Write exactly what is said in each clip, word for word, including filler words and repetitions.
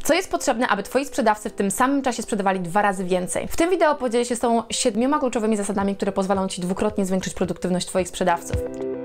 Co jest potrzebne, aby Twoi sprzedawcy w tym samym czasie sprzedawali dwa razy więcej? W tym wideo podzielę się z Tobą siedmioma kluczowymi zasadami, które pozwolą Ci dwukrotnie zwiększyć produktywność Twoich sprzedawców.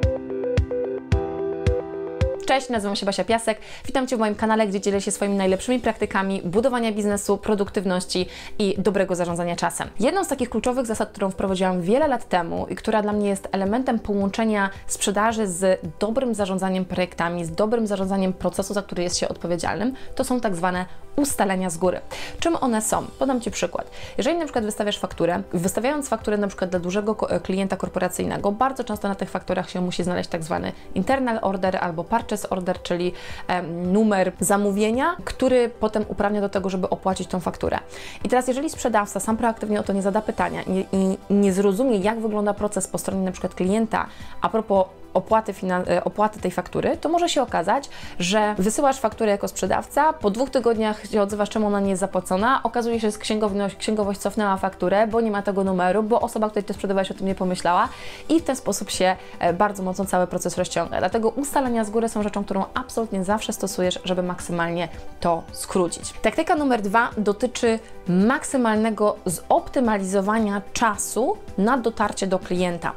Cześć, nazywam się Basia Piasek. Witam Cię w moim kanale, gdzie dzielę się swoimi najlepszymi praktykami budowania biznesu, produktywności i dobrego zarządzania czasem. Jedną z takich kluczowych zasad, którą wprowadziłam wiele lat temu i która dla mnie jest elementem połączenia sprzedaży z dobrym zarządzaniem projektami, z dobrym zarządzaniem procesu, za który jest się odpowiedzialnym, to są tak zwane ustalenia z góry. Czym one są? Podam Ci przykład. Jeżeli na przykład wystawiasz fakturę, wystawiając fakturę na przykład dla dużego klienta korporacyjnego, bardzo często na tych fakturach się musi znaleźć tak zwany internal order albo purchase order, czyli um, numer zamówienia, który potem uprawnia do tego, żeby opłacić tą fakturę. I teraz jeżeli sprzedawca sam proaktywnie o to nie zada pytania i, i nie zrozumie, jak wygląda proces po stronie na przykład klienta a propos Opłaty, opłaty tej faktury, to może się okazać, że wysyłasz fakturę jako sprzedawca, po dwóch tygodniach się odzywasz, czemu ona nie jest zapłacona, okazuje się, że księgowość, księgowość cofnęła fakturę, bo nie ma tego numeru, bo osoba, której Ty sprzedawałeś, o tym nie pomyślała i w ten sposób się bardzo mocno cały proces rozciąga. Dlatego ustalenia z góry są rzeczą, którą absolutnie zawsze stosujesz, żeby maksymalnie to skrócić. Taktyka numer dwa dotyczy maksymalnego zoptymalizowania czasu na dotarcie do klienta.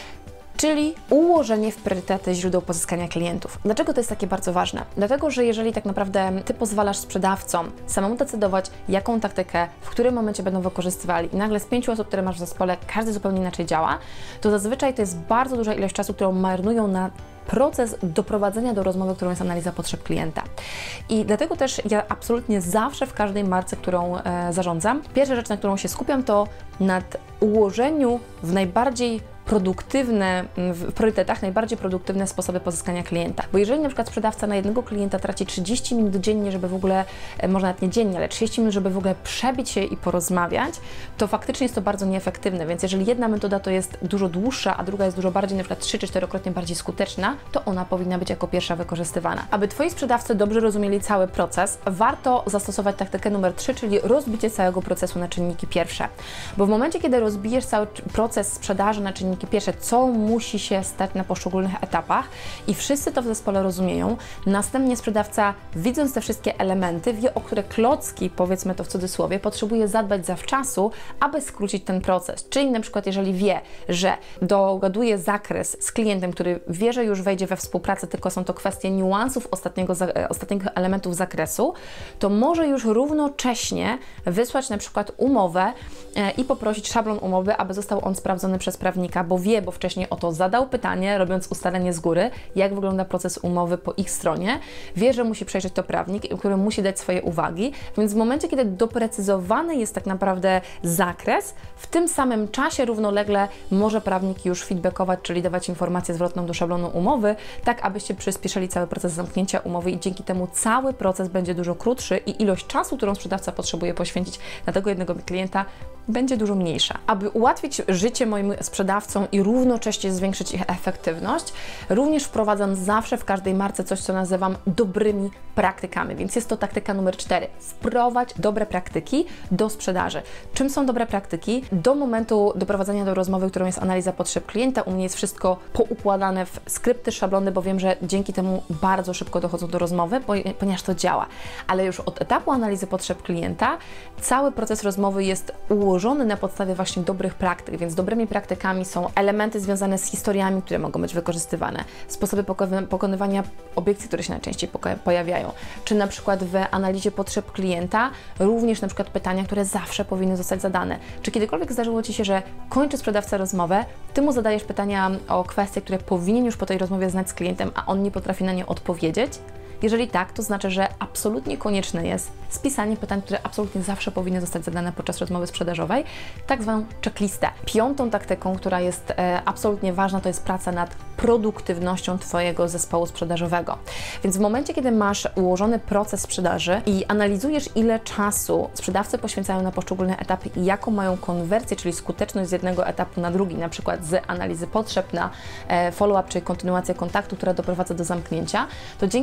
Czyli ułożenie w priorytety źródeł pozyskania klientów. Dlaczego to jest takie bardzo ważne? Dlatego, że jeżeli tak naprawdę Ty pozwalasz sprzedawcom samemu decydować, jaką taktykę, w którym momencie będą wykorzystywali i nagle z pięciu osób, które masz w zespole, każdy zupełnie inaczej działa, to zazwyczaj to jest bardzo duża ilość czasu, którą marnują na proces doprowadzenia do rozmowy, którą jest analiza potrzeb klienta. I dlatego też ja absolutnie zawsze w każdej marce, którą e, zarządzam, pierwsza rzecz, na którą się skupiam, to nad ułożeniu w najbardziej produktywne, w priorytetach najbardziej produktywne sposoby pozyskania klienta. Bo jeżeli na przykład sprzedawca na jednego klienta traci trzydzieści minut dziennie, żeby w ogóle, może nawet nie dziennie, ale trzydzieści minut, żeby w ogóle przebić się i porozmawiać, to faktycznie jest to bardzo nieefektywne. Więc jeżeli jedna metoda to jest dużo dłuższa, a druga jest dużo bardziej, na przykład trzy czy czterokrotnie bardziej skuteczna, to ona powinna być jako pierwsza wykorzystywana. Aby Twoi sprzedawcy dobrze rozumieli cały proces, warto zastosować taktykę numer trzy, czyli rozbicie całego procesu na czynniki pierwsze. Bo w momencie, kiedy rozbijesz cały proces sprzedaży na czynniki pierwsze, co musi się stać na poszczególnych etapach i wszyscy to w zespole rozumieją, następnie sprzedawca, widząc te wszystkie elementy, wie, o które klocki, powiedzmy to w cudzysłowie, potrzebuje zadbać zawczasu, aby skrócić ten proces. Czyli na przykład jeżeli wie, że dogaduje zakres z klientem, który wie, że już wejdzie we współpracę, tylko są to kwestie niuansów ostatniego, ostatnich elementów zakresu, to może już równocześnie wysłać na przykład umowę e, i poprosić szablon umowy, aby został on sprawdzony przez prawnika, bo wie, bo wcześniej o to zadał pytanie, robiąc ustalenie z góry, jak wygląda proces umowy po ich stronie, wie, że musi przejrzeć to prawnik, który musi dać swoje uwagi, więc w momencie, kiedy doprecyzowany jest tak naprawdę zakres, w tym samym czasie równolegle może prawnik już feedbackować, czyli dawać informację zwrotną do szablonu umowy, tak abyście przyspieszyli cały proces zamknięcia umowy i dzięki temu cały proces będzie dużo krótszy i ilość czasu, którą sprzedawca potrzebuje poświęcić na tego jednego klienta, będzie dużo mniejsza. Aby ułatwić życie moim sprzedawcom i równocześnie zwiększyć ich efektywność, również wprowadzam zawsze w każdej marce coś, co nazywam dobrymi praktykami, więc jest to taktyka numer cztery. Wprowadź dobre praktyki do sprzedaży. Czym są dobre praktyki? Do momentu doprowadzenia do rozmowy, którą jest analiza potrzeb klienta, u mnie jest wszystko poukładane w skrypty, szablony, bo wiem, że dzięki temu bardzo szybko dochodzą do rozmowy, ponieważ to działa. Ale już od etapu analizy potrzeb klienta cały proces rozmowy jest ułożony na podstawie właśnie dobrych praktyk, więc dobrymi praktykami są elementy związane z historiami, które mogą być wykorzystywane, sposoby pokonywania obiekcji, które się najczęściej pojawiają, czy na przykład w analizie potrzeb klienta również na przykład pytania, które zawsze powinny zostać zadane. Czy kiedykolwiek zdarzyło Ci się, że kończy sprzedawca rozmowę, Ty mu zadajesz pytania o kwestie, które powinien już po tej rozmowie znać z klientem, a on nie potrafi na nie odpowiedzieć? Jeżeli tak, to znaczy, że absolutnie konieczne jest spisanie pytań, które absolutnie zawsze powinny zostać zadane podczas rozmowy sprzedażowej, tak zwaną checklistę. Piątą taktyką, która jest e, absolutnie ważna, to jest praca nad produktywnością Twojego zespołu sprzedażowego. Więc w momencie, kiedy masz ułożony proces sprzedaży i analizujesz, ile czasu sprzedawcy poświęcają na poszczególne etapy i jaką mają konwersję, czyli skuteczność z jednego etapu na drugi, na przykład z analizy potrzeb na e, follow-up, czyli kontynuację kontaktu, która doprowadza do zamknięcia, to dzięki temu możesz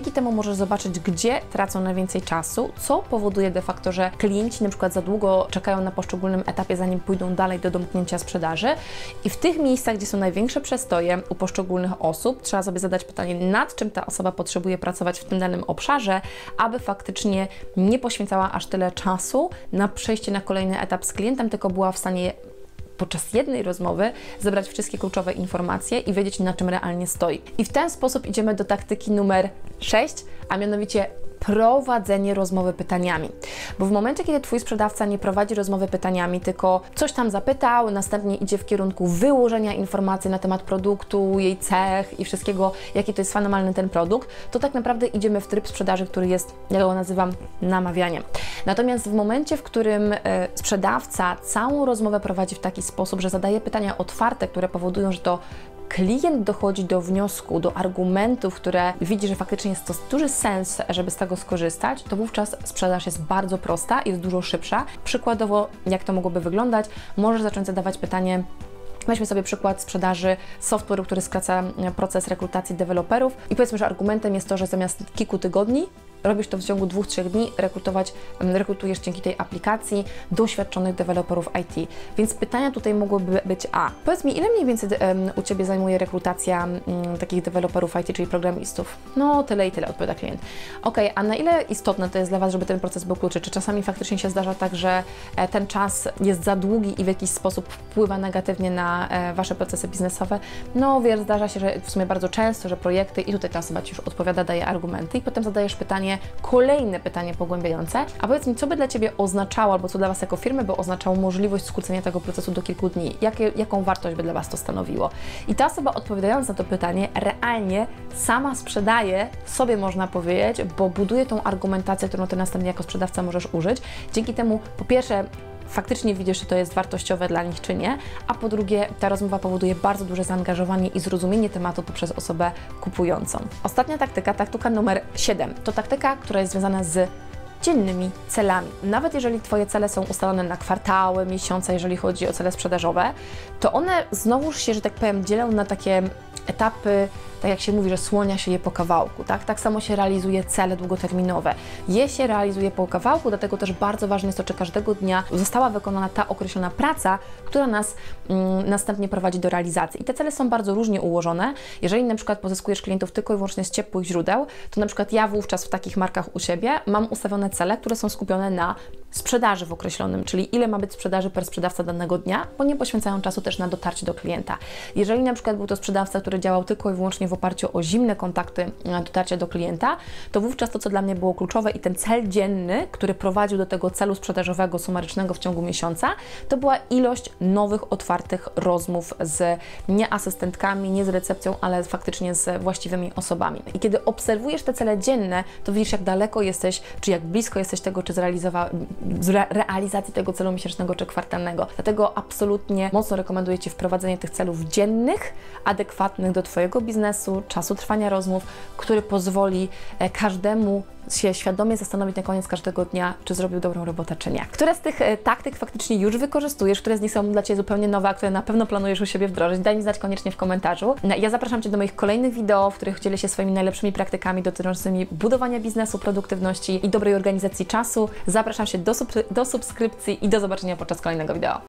możesz zobaczyć, gdzie tracą najwięcej czasu, co powoduje de facto, że klienci na przykład za długo czekają na poszczególnym etapie, zanim pójdą dalej do domknięcia sprzedaży. I w tych miejscach, gdzie są największe przestoje u poszczególnych osób, trzeba sobie zadać pytanie, nad czym ta osoba potrzebuje pracować w tym danym obszarze, aby faktycznie nie poświęcała aż tyle czasu na przejście na kolejny etap z klientem, tylko była w stanie podczas jednej rozmowy zebrać wszystkie kluczowe informacje i wiedzieć, na czym realnie stoi. I w ten sposób idziemy do taktyki numer sześć, a mianowicie prowadzenie rozmowy pytaniami. Bo w momencie, kiedy Twój sprzedawca nie prowadzi rozmowy pytaniami, tylko coś tam zapytał, następnie idzie w kierunku wyłożenia informacji na temat produktu, jej cech i wszystkiego, jaki to jest fenomenalny ten produkt, to tak naprawdę idziemy w tryb sprzedaży, który jest, ja go nazywam, namawianiem. Natomiast w momencie, w którym y, sprzedawca całą rozmowę prowadzi w taki sposób, że zadaje pytania otwarte, które powodują, że to klient dochodzi do wniosku, do argumentów, które widzi, że faktycznie jest to duży sens, żeby z tego skorzystać, to wówczas sprzedaż jest bardzo prosta, jest dużo szybsza. Przykładowo, jak to mogłoby wyglądać? Możesz zacząć zadawać pytanie. Weźmy sobie przykład sprzedaży software'u, który skraca proces rekrutacji deweloperów i powiedzmy, że argumentem jest to, że zamiast kilku tygodni robisz to w ciągu dwóch, trzech dni, rekrutować, rekrutujesz dzięki tej aplikacji doświadczonych deweloperów I T. Więc pytania tutaj mogłyby być A. Powiedz mi, ile mniej więcej um, u Ciebie zajmuje rekrutacja um, takich deweloperów I T, czyli programistów? No, tyle i tyle, odpowiada klient. Ok, a na ile istotne to jest dla Was, żeby ten proces był krótszy? Czy czasami faktycznie się zdarza tak, że e, ten czas jest za długi i w jakiś sposób wpływa negatywnie na e, Wasze procesy biznesowe? No, wiesz, zdarza się, że w sumie bardzo często, że projekty i tutaj ta osoba Ci już odpowiada, daje argumenty i potem zadajesz pytanie, kolejne pytanie pogłębiające, a powiedz mi, co by dla Ciebie oznaczało, albo co dla Was jako firmy by oznaczało możliwość skrócenia tego procesu do kilku dni? Jakie, jaką wartość by dla Was to stanowiło? I ta osoba, odpowiadając na to pytanie, realnie sama sprzedaje sobie, można powiedzieć, bo buduje tą argumentację, którą Ty następnie jako sprzedawca możesz użyć. Dzięki temu, po pierwsze, faktycznie widzisz, czy to jest wartościowe dla nich, czy nie, a po drugie, ta rozmowa powoduje bardzo duże zaangażowanie i zrozumienie tematu poprzez osobę kupującą. Ostatnia taktyka, taktyka numer siedem, to taktyka, która jest związana z dziennymi celami. Nawet jeżeli Twoje cele są ustalone na kwartały, miesiące, jeżeli chodzi o cele sprzedażowe, to one znowuż się, że tak powiem, dzielą na takie etapy, tak jak się mówi, że słonia się je po kawałku, tak? Tak samo się realizuje cele długoterminowe. Je się realizuje po kawałku, dlatego też bardzo ważne jest to, czy każdego dnia została wykonana ta określona praca, która nas mm, następnie prowadzi do realizacji. I te cele są bardzo różnie ułożone. Jeżeli na przykład pozyskujesz klientów tylko i wyłącznie z ciepłych źródeł, to na przykład ja wówczas w takich markach u siebie mam ustawione cele, które są skupione na sprzedaży w określonym, czyli ile ma być sprzedaży per sprzedawca danego dnia, bo nie poświęcają czasu też na dotarcie do klienta. Jeżeli na przykład był to sprzedawca, który działał tylko i wyłącznie w oparciu o zimne kontakty na dotarcie do klienta, to wówczas to, co dla mnie było kluczowe i ten cel dzienny, który prowadził do tego celu sprzedażowego sumarycznego w ciągu miesiąca, to była ilość nowych, otwartych rozmów z nie asystentkami, nie z recepcją, ale faktycznie z właściwymi osobami. I kiedy obserwujesz te cele dzienne, to widzisz, jak daleko jesteś, czy jak blisko jesteś tego, czy zrealizowa- z re- realizacji tego celu miesięcznego, czy kwartalnego. Dlatego absolutnie mocno rekomenduję Ci wprowadzenie tych celów dziennych, adekwatnych do Twojego biznesu, czasu trwania rozmów, który pozwoli każdemu się świadomie zastanowić na koniec każdego dnia, czy zrobił dobrą robotę, czy nie. Które z tych taktyk faktycznie już wykorzystujesz, które z nich są dla Ciebie zupełnie nowe, a które na pewno planujesz u siebie wdrożyć? Daj mi znać koniecznie w komentarzu. Ja zapraszam Cię do moich kolejnych wideo, w których dzielę się swoimi najlepszymi praktykami dotyczącymi budowania biznesu, produktywności i dobrej organizacji czasu. Zapraszam się do, sub- do subskrypcji i do zobaczenia podczas kolejnego wideo.